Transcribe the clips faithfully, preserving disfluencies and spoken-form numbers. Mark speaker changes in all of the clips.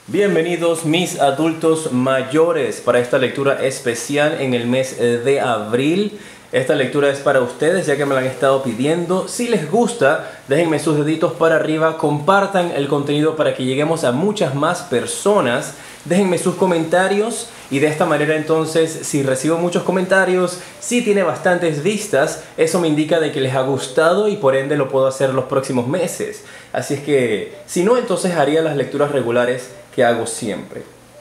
Speaker 1: Bienvenidos mis adultos mayores para esta lectura especial en el mes de abril. Esta lectura es para ustedes ya que me la han estado pidiendo. Si les gusta, déjenme sus deditos para arriba, compartan el contenido para que lleguemos a muchas más personas. Déjenme sus comentarios y de esta manera entonces, si recibo muchos comentarios, si tiene bastantes vistas, eso me indica de que les ha gustado y por ende lo puedo hacer los próximos meses. Así es que, si no, entonces haría las lecturas regulares que hago siempre.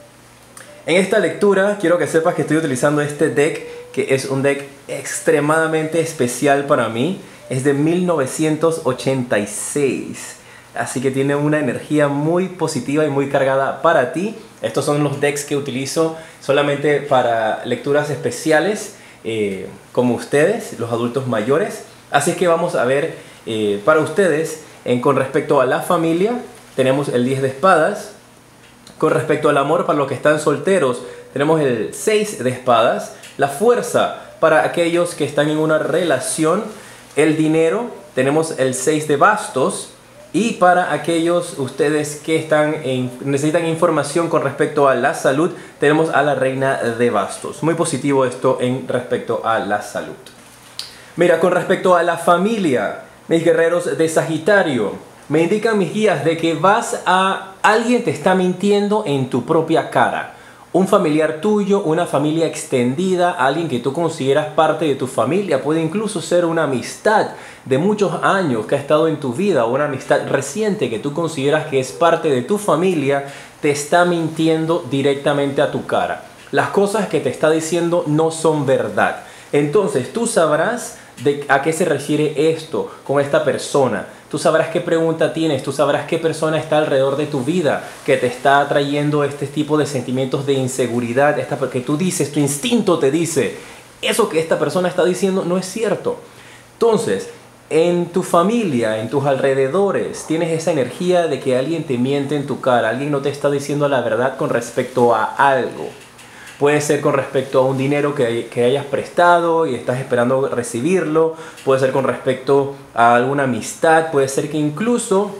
Speaker 1: En esta lectura quiero que sepas que estoy utilizando este deck, que es un deck extremadamente especial para mí. Es de mil novecientos ochenta y seis, así que tiene una energía muy positiva y muy cargada para ti. Estos son los decks que utilizo solamente para lecturas especiales, eh, como ustedes, los adultos mayores. Así es que vamos a ver eh, para ustedes, en, con respecto a la familia, tenemos el diez de espadas. Con respecto al amor, para los que están solteros, tenemos el seis de espadas. La fuerza, para aquellos que están en una relación. El dinero, tenemos el seis de bastos. Y para aquellos ustedes que están en, necesitan información con respecto a la salud, tenemos a la reina de bastos. Muy positivo esto en respecto a la salud. Mira, con respecto a la familia, mis guerreros de Sagitario, me indican mis guías de que vas a... Alguien te está mintiendo en tu propia cara. Un familiar tuyo, una familia extendida, alguien que tú consideras parte de tu familia. Puede incluso ser una amistad de muchos años que ha estado en tu vida, o una amistad reciente que tú consideras que es parte de tu familia, te está mintiendo directamente a tu cara. Las cosas que te está diciendo no son verdad. Entonces tú sabrás de a qué se refiere esto con esta persona. Tú sabrás qué pregunta tienes, tú sabrás qué persona está alrededor de tu vida que te está trayendo este tipo de sentimientos de inseguridad, esta, porque tú dices, tu instinto te dice, eso que esta persona está diciendo no es cierto. Entonces, en tu familia, en tus alrededores, tienes esa energía de que alguien te miente en tu cara, alguien no te está diciendo la verdad con respecto a algo. Puede ser con respecto a un dinero que, que hayas prestado y estás esperando recibirlo. Puede ser con respecto a alguna amistad. Puede ser que incluso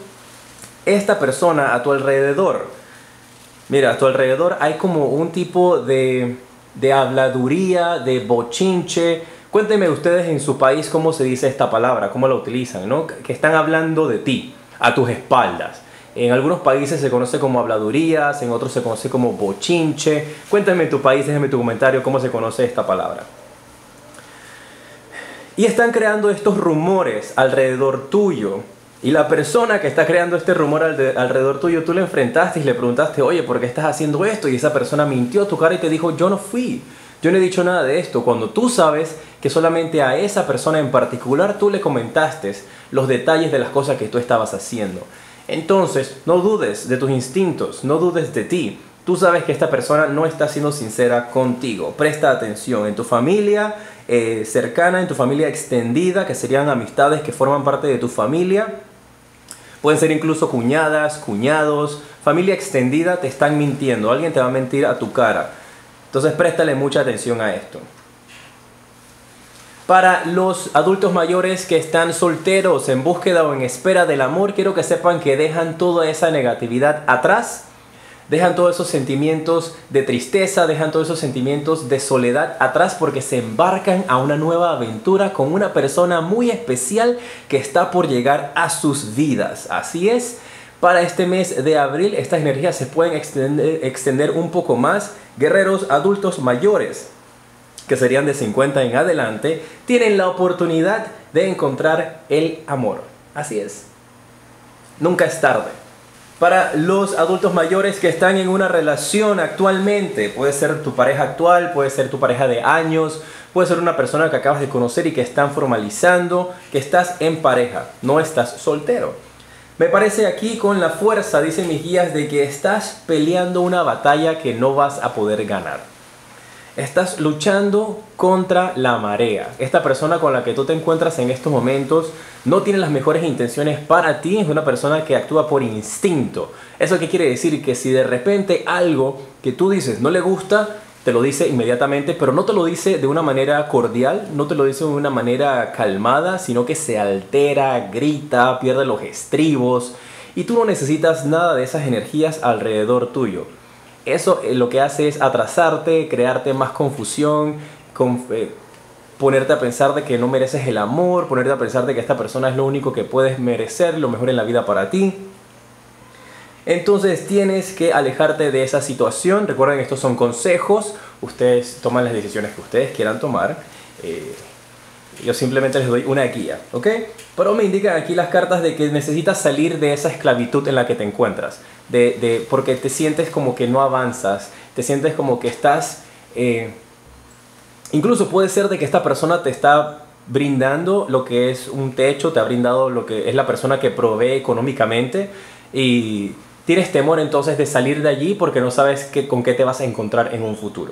Speaker 1: esta persona a tu alrededor, mira, a tu alrededor hay como un tipo de, de habladuría, de bochinche. Cuéntenme ustedes en su país cómo se dice esta palabra, cómo la utilizan, ¿no? Que están hablando de ti, a tus espaldas. En algunos países se conoce como habladurías, en otros se conoce como bochinche. Cuéntame en tu país, déjame tu comentario cómo se conoce esta palabra. Y están creando estos rumores alrededor tuyo. Y la persona que está creando este rumor alrededor tuyo, tú le enfrentaste y le preguntaste, oye, ¿por qué estás haciendo esto? Y esa persona mintió a tu cara y te dijo, yo no fui. Yo no he dicho nada de esto. Cuando tú sabes que solamente a esa persona en particular tú le comentaste los detalles de las cosas que tú estabas haciendo. Entonces, no dudes de tus instintos, no dudes de ti. Tú sabes que esta persona no está siendo sincera contigo. Presta atención en tu familia eh, cercana, en tu familia extendida, que serían amistades que forman parte de tu familia. Pueden ser incluso cuñadas, cuñados. Familia extendida te están mintiendo. Alguien te va a mentir a tu cara. Entonces, préstale mucha atención a esto. Para los adultos mayores que están solteros, en búsqueda o en espera del amor, quiero que sepan que dejan toda esa negatividad atrás. Dejan todos esos sentimientos de tristeza, dejan todos esos sentimientos de soledad atrás, porque se embarcan a una nueva aventura con una persona muy especial que está por llegar a sus vidas. Así es, para este mes de abril estas energías se pueden extender, extender un poco más. Guerreros adultos mayores, que serían de cincuenta en adelante, tienen la oportunidad de encontrar el amor. Así es. Nunca es tarde. Para los adultos mayores que están en una relación actualmente, puede ser tu pareja actual, puede ser tu pareja de años, puede ser una persona que acabas de conocer y que están formalizando, que estás en pareja, no estás soltero. Me parece aquí con la fuerza, dicen mis guías, de que estás peleando una batalla que no vas a poder ganar. Estás luchando contra la marea. Esta persona con la que tú te encuentras en estos momentos no tiene las mejores intenciones para ti. Es una persona que actúa por instinto. ¿Eso qué quiere decir? Que si de repente algo que tú dices no le gusta, te lo dice inmediatamente, pero no te lo dice de una manera cordial, no te lo dice de una manera calmada, sino que se altera, grita, pierde los estribos y tú no necesitas nada de esas energías alrededor tuyo. Eso eh, lo que hace es atrasarte, crearte más confusión, con, eh, ponerte a pensar de que no mereces el amor, ponerte a pensar de que esta persona es lo único que puedes merecer, lo mejor en la vida para ti. Entonces tienes que alejarte de esa situación. Recuerden, estos son consejos, ustedes toman las decisiones que ustedes quieran tomar. Eh, yo simplemente les doy una guía, ¿ok? Pero me indican aquí las cartas de que necesitas salir de esa esclavitud en la que te encuentras, de, de, porque te sientes como que no avanzas, te sientes como que estás... Eh, incluso puede ser de que esta persona te está brindando lo que es un techo, te ha brindado lo que es la persona que provee económicamente, y tienes temor entonces de salir de allí porque no sabes qué, con qué te vas a encontrar en un futuro.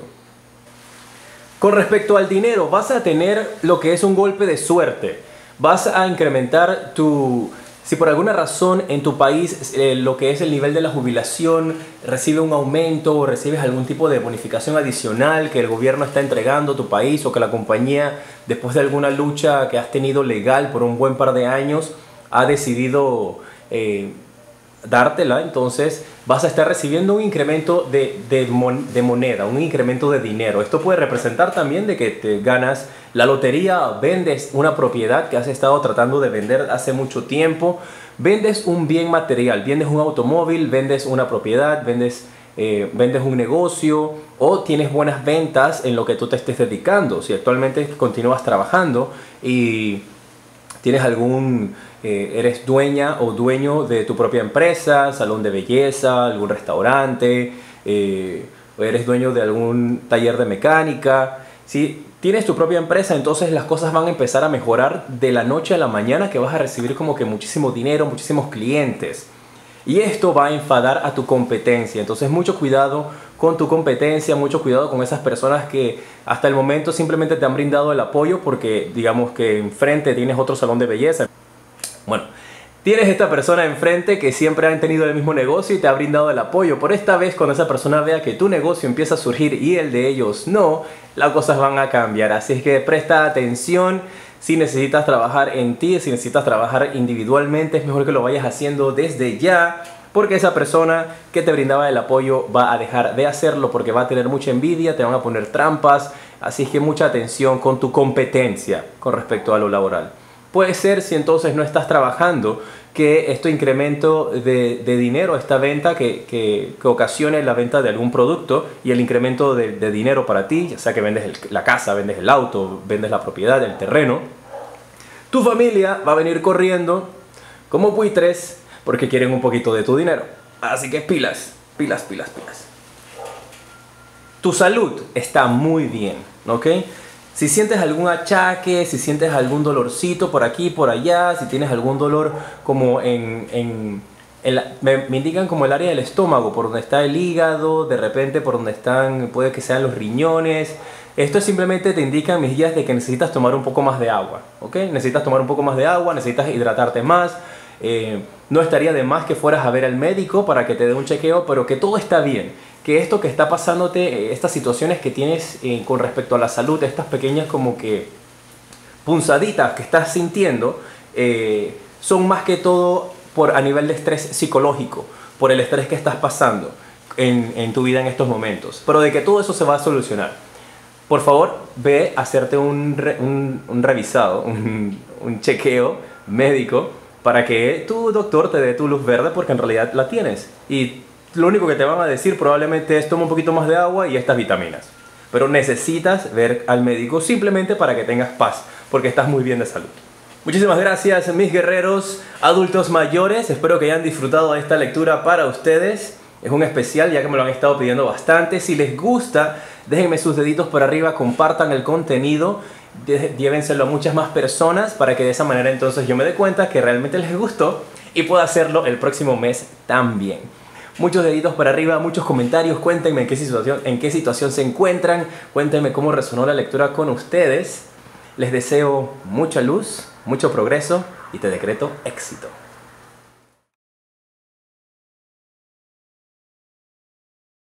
Speaker 1: Con respecto al dinero, vas a tener lo que es un golpe de suerte. Vas a incrementar tu... Si por alguna razón en tu país eh, lo que es el nivel de la jubilación recibe un aumento o recibes algún tipo de bonificación adicional que el gobierno está entregando a tu país, o que la compañía, después de alguna lucha que has tenido legal por un buen par de años, ha decidido eh, dártela, entonces vas a estar recibiendo un incremento de, de, mon de moneda, un incremento de dinero. Esto puede representar también de que te ganas la lotería, vendes una propiedad que has estado tratando de vender hace mucho tiempo, vendes un bien material, vendes un automóvil, vendes una propiedad, vendes, eh, vendes un negocio, o tienes buenas ventas en lo que tú te estés dedicando. Si actualmente continúas trabajando y tienes algún... Eh, eres dueña o dueño de tu propia empresa, salón de belleza, algún restaurante, eh, o eres dueño de algún taller de mecánica. Si tienes tu propia empresa, entonces las cosas van a empezar a mejorar de la noche a la mañana, que vas a recibir como que muchísimo dinero, muchísimos clientes. Y esto va a enfadar a tu competencia. Entonces mucho cuidado con tu competencia, mucho cuidado con esas personas que hasta el momento simplemente te han brindado el apoyo porque digamos que enfrente tienes otro salón de belleza. Bueno, tienes esta persona enfrente que siempre han tenido el mismo negocio y te ha brindado el apoyo. Por esta vez, cuando esa persona vea que tu negocio empieza a surgir y el de ellos no, las cosas van a cambiar. Así es que presta atención. Si necesitas trabajar en ti, si necesitas trabajar individualmente, es mejor que lo vayas haciendo desde ya, porque esa persona que te brindaba el apoyo va a dejar de hacerlo porque va a tener mucha envidia, te van a poner trampas. Así es que mucha atención con tu competencia con respecto a lo laboral. Puede ser, si entonces no estás trabajando, que este incremento de, de dinero, esta venta que, que, que ocasione la venta de algún producto y el incremento de, de dinero para ti, ya sea que vendes el, la casa, vendes el auto, vendes la propiedad, el terreno, tu familia va a venir corriendo como buitres porque quieren un poquito de tu dinero. Así que pilas, pilas, pilas, pilas. Tu salud está muy bien, ¿ok? Si sientes algún achaque, si sientes algún dolorcito por aquí, por allá, si tienes algún dolor como en... en, en la, me, me indican como el área del estómago, por donde está el hígado, de repente por donde están, puede que sean los riñones. Esto simplemente te indican mis guías de que necesitas tomar un poco más de agua, ¿ok? Necesitas tomar un poco más de agua, necesitas hidratarte más. Eh, no estaría de más que fueras a ver al médico para que te dé un chequeo, pero que todo está bien. Que esto que está pasándote, estas situaciones que tienes eh, con respecto a la salud, estas pequeñas como que punzaditas que estás sintiendo, eh, son más que todo por, a nivel de estrés psicológico, por el estrés que estás pasando en, en tu vida en estos momentos. Pero de que todo eso se va a solucionar. Por favor, ve a hacerte un, re, un, un revisado, un, un chequeo médico para que tu doctor te dé tu luz verde, porque en realidad la tienes. Y lo único que te van a decir probablemente es toma un poquito más de agua y estas vitaminas. Pero necesitas ver al médico simplemente para que tengas paz, porque estás muy bien de salud. Muchísimas gracias, mis guerreros adultos mayores. Espero que hayan disfrutado de esta lectura para ustedes. Es un especial ya que me lo han estado pidiendo bastante. Si les gusta, déjenme sus deditos por arriba, compartan el contenido, llévenselo a muchas más personas para que de esa manera entonces yo me dé cuenta que realmente les gustó y pueda hacerlo el próximo mes también. Muchos deditos para arriba, muchos comentarios, cuéntenme en qué situación, en qué situación se encuentran, cuéntenme cómo resonó la lectura con ustedes. Les deseo mucha luz, mucho progreso y te decreto éxito.